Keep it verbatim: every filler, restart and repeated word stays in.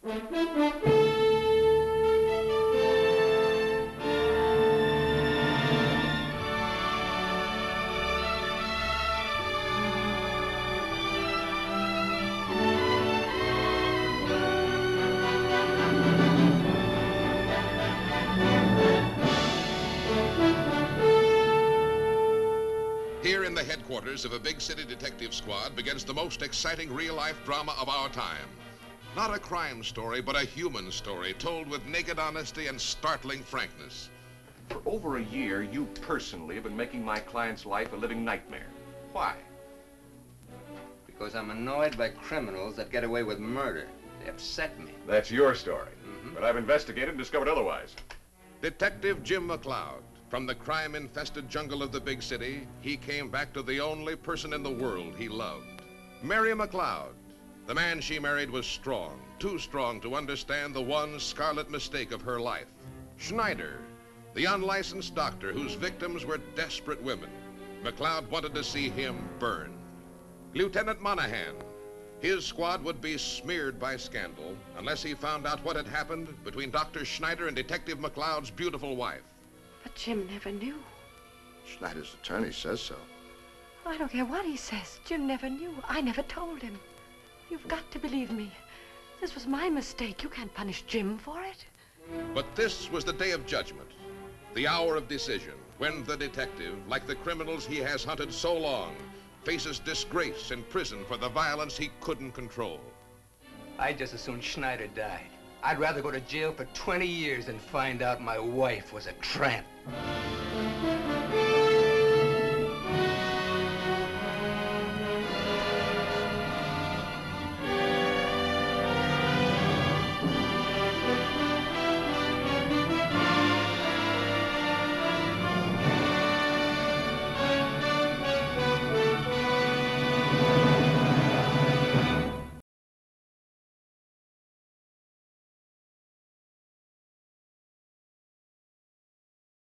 Here in the headquarters of a big city detective squad begins the most exciting real-life drama of our time. Not a crime story, but a human story told with naked honesty and startling frankness. For over a year, you personally have been making my client's life a living nightmare. Why? Because I'm annoyed by criminals that get away with murder. They upset me. That's your story. Mm-hmm. But I've investigated and discovered otherwise. Detective Jim McLeod. From the crime-infested jungle of the big city, he came back to the only person in the world he loved. Mary McLeod. The man she married was strong, too strong to understand the one scarlet mistake of her life. Schneider, the unlicensed doctor whose victims were desperate women. McLeod wanted to see him burn. Lieutenant Monahan. His squad would be smeared by scandal unless he found out what had happened between Doctor Schneider and Detective McLeod's beautiful wife. But Jim never knew. Schneider's attorney says so. I don't care what he says. Jim never knew. I never told him. You've got to believe me. This was my mistake. You can't punish Jim for it. But this was the day of judgment, the hour of decision, when the detective, like the criminals he has hunted so long, faces disgrace in prison for the violence he couldn't control. I'd just as soon Schneider died. I'd rather go to jail for twenty years than find out my wife was a tramp.